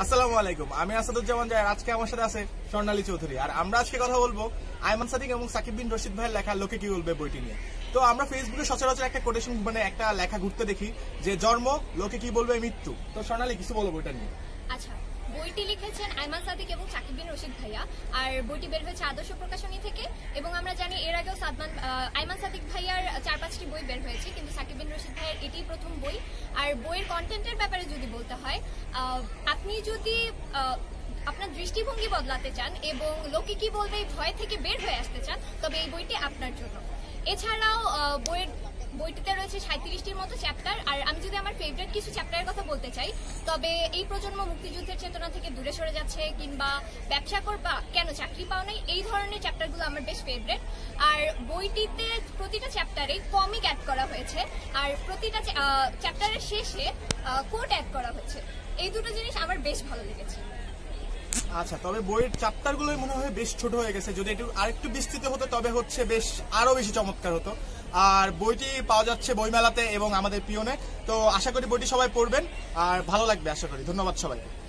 আসসালামু আলাইকুম, আমি আসাদুজ্জামান জায়ের। আজকে আমার সাথে আছে স্বর্ণালী চৌধুরী, আর আমরা আজকে কথা বলবো আয়মান সাদিক এবং সাকিব বিন রশিদ ভাইয়ের লেখা লোকে কি বলবে বইটি নিয়ে। তো আমরা ফেসবুকে সচরাচর একটা কোটেশন একটা লেখা ঘুরতে দেখি যে জন্ম, লোকে কি বলবে মৃত্যু। তো স্বর্ণালী কিছু বলো বইটা নিয়ে। আচ্ছা, বইটি লিখেছেন আয়মান সাদিক এবং সাকিব বিন রশিদ ভাইয়া, আর বইটি বের হয়েছে আদর্শ প্রকাশনী থেকে। এবং আমরা জানি এর আগেও আয়মান সাদিক ভাইয়ার 4-5টি বই বের হয়েছে, কিন্তু সাকিব বিন রশিদ ভাইয়ার এটিই প্রথম বই। আর বইয়ের কন্টেন্টের ব্যাপারে যদি বলতে হয়, আপনি যদি আপনার দৃষ্টিভঙ্গি বদলাতে চান এবং লোকে কি বলবে এই ভয় থেকে বের হয়ে আসতে চান, তবে এই বইটি আপনার জন্য। এছাড়াও বইটিতে রয়েছে 37টির মতো চ্যাপ্টার। আর আমি যদি আমার ফেভারিট কিছু চ্যাপ্টারের কথা বলতে চাই, তবে এই প্রজন্ম মুক্তিযুদ্ধের চেতনা থেকে দূরে সরে যাচ্ছে, কিংবা ব্যবসা করবা কেন চাকরি পাও নাই, এই ধরনের চ্যাপ্টারগুলো আমার বেশ ফেভারিট। আর বইটিতে প্রতিটা চ্যাপ্টারে কমিক অ্যাড করা হয়েছে, আর প্রতিটা চ্যাপ্টারের শেষে কোট অ্যাড করা হয়েছে। এই দুটো জিনিস আমার বেশ ভালো লেগেছে। আচ্ছা, তবে বইয়ের চ্যাপ্টার গুলোই মনে হয় বেশ ছোট হয়ে গেছে। যদি একটু আরেকটু বিস্তৃত হতো তবে হচ্ছে বেশ আরো বেশি চমৎকার হতো। আর বইটি পাওয়া যাচ্ছে বইমেলাতে এবং আমাদের পিওনে। তো আশা করি বইটি সবাই পড়বেন আর ভালো লাগবে আশা করি। ধন্যবাদ সবাইকে।